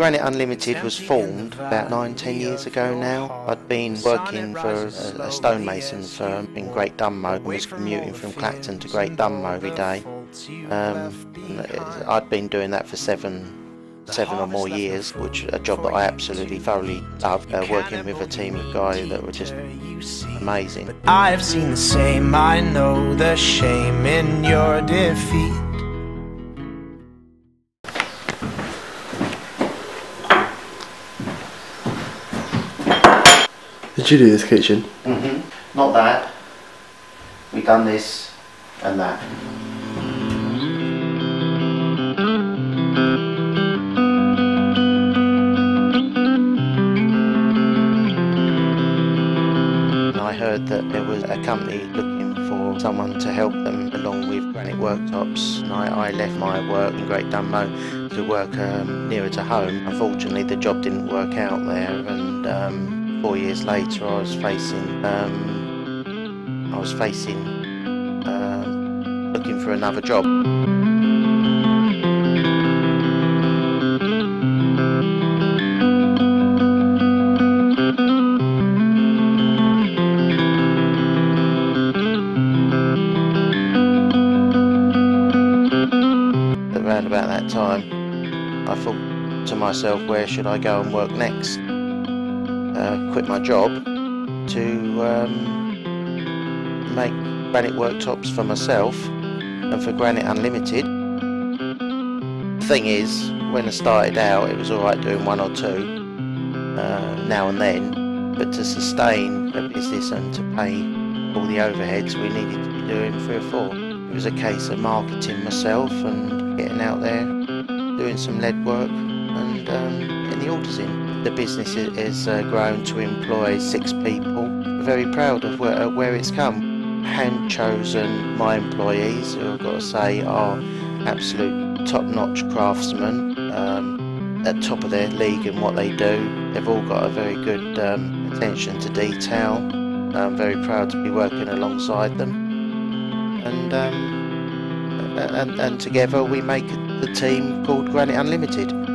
Granite Unlimited was formed about 9-10 years ago now. I'd been working for a stonemason firm in Great Dunmow and was commuting from Clacton to Great Dunmow every day. I'd been doing that for seven or more years, which is a job that I absolutely thoroughly loved, working with a team of guys that were just amazing. I've seen the same, I know the shame in your defeat. Did you do this kitchen? Not that. We've done this and that. I heard that there was a company looking for someone to help them along with Granite Worktops, and I left my work in Great Dunmow to work nearer to home. Unfortunately, the job didn't work out there, and 4 years later I was facing looking for another job. Around about that time I thought to myself, where should I go and work next? Quit my job to make granite worktops for myself and for Granite Unlimited. The thing is, when I started out it was alright doing one or two now and then, but to sustain a business and to pay all the overheads we needed to be doing 3 or 4. It was a case of marketing myself and getting out there, doing some lead work and getting the orders in. The business is grown to employ 6 people. We're very proud of where it's come. Hand-chosen, my employees, who I've got to say are absolute top-notch craftsmen, at top of their league in what they do. They've all got a very good attention to detail. I'm very proud to be working alongside them. And together we make the team called Granite Unlimited.